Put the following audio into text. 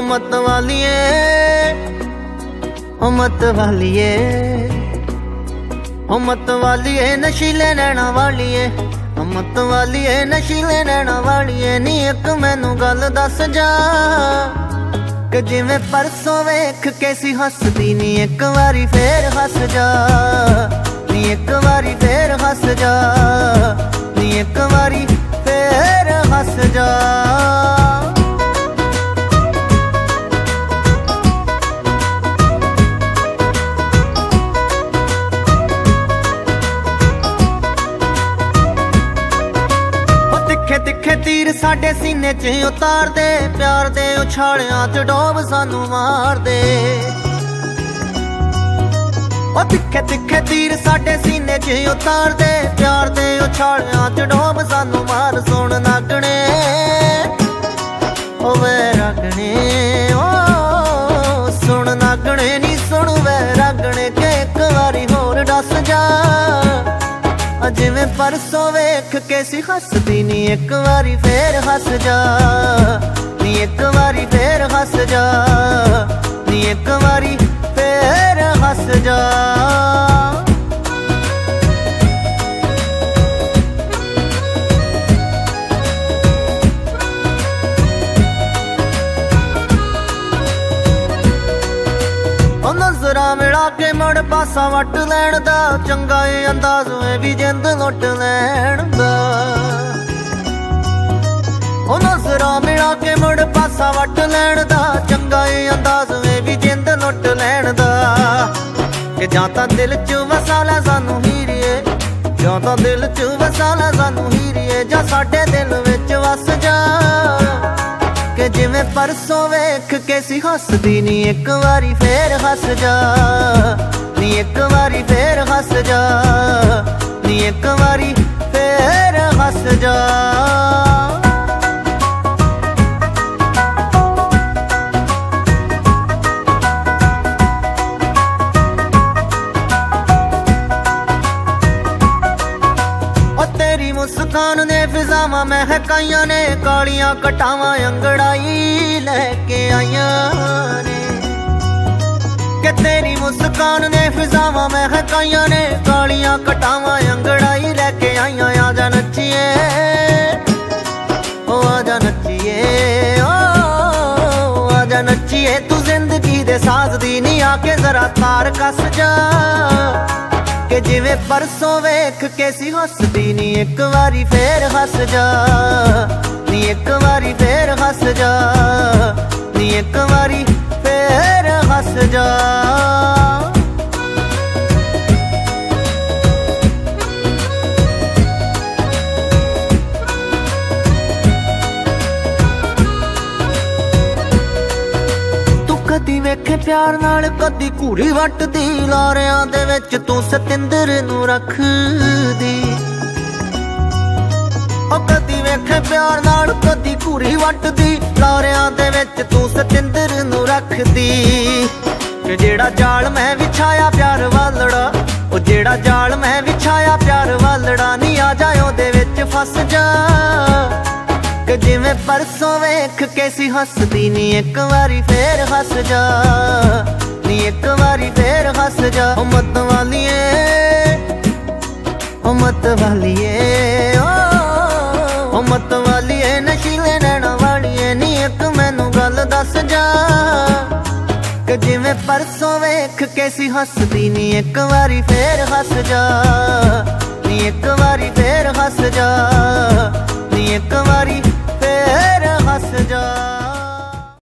मत वालिए, ओ मत वालिए, ओ मत वालिए नशीले नैना वालिए, ओ मत वालिए नशीले नैना वालिए। नी एक मैनू गल दस जा कि जिवें परसों वेख के सी हसदी, नी एक वारी फेर हस जा, नी एक वारी फेर हस जा, नी एक वारी फेर हस जा। तिखे तिखे तीर साडे सीने च उतार दे, प्यार दे उछालियां च डोब सानू मार दे। ओ तिखे तिखे तीर साडे सीने च उतार दे, प्यार दे उछालियां च डोब सानू मार। सुन नागणे ओ वैरागणे, ओ सुन नागणे नी सुन वैरागणे, के एक वारी होर दस जा जिवें परसों वेख के सी हसदी, नी एक वारी फेर हस जा, नी एक वारी फेर हस जा, नी एक वारी फेर हस जा। नजरा मिला के मुड़ पासा वट लैण दा, चंगा ए अंदाज में भी जिंद लुट लैण दा। ओ नजरा मिला के मुड़ पासा वट लैण दा, चंगा ए अंदाज में भी जिंद लुट लैण दा। कि जां तां दिल च वसा लै सानू हीरिए, जां तां दिल च वसा लै सानू हीरिए, जां साडे दिल विच वस जा कि जिवें परसों वेख के सी हसदी, नी एक वारी फेर हस जा, नी एक वारी फेर हस जा, नी एक वारी फेर हस जा। तेरी मुस्कान ने फिजावां महकाइयां ने, कालियां कटावां अंगड़ाई लैके आइयां ने। कि तेरी मुस्कान ने फिजावां महकाइयां ने, कालियां कटावां अंगड़ाई लैके आइयां। आजा नच्चिए ओ आजा नच्चिए, ओ आजा नच्चिए, तू जिंदगी दे साज दी, नी आके जरा तार कस जा कि जिवें परसों वेख के सी हसदी, नी एक वारी फेर हस जा, नी एक वारी फेर हस जा, नी एक वारी फेर हस जा। कदी वेखे प्यार नाल कदी घूरी वटदी, लारियां दे विच तू सतिंदर नू रखदी। ओ कदी वेखे प्यार नाल कदी घूरी वटदी, लारियां दे विच तू सतिंदर नू रखदी। कि जेड़ा जाल मैं विछाया प्यार वालड़ा, ओ जेड़ा जाल मैं विछाया प्यार वालड़ा, नी आ जाए ओदे विच फस जा कि जिवें परसों वेख के सी हसदी, नी एक वारी फेर हस जा, नी एक वारी फेर हस जा। ओ मत वालिए, ओ मत वालिए, ओ मत वालिए नशीले नैना वालिए। नी एक मैनू गल दस जा कि जिवें परसों वेख के सी हसदी, नी एक वारी फेर हस जा, नी एक वारी फेर हस जा, नी एक वारी फेर हस जा।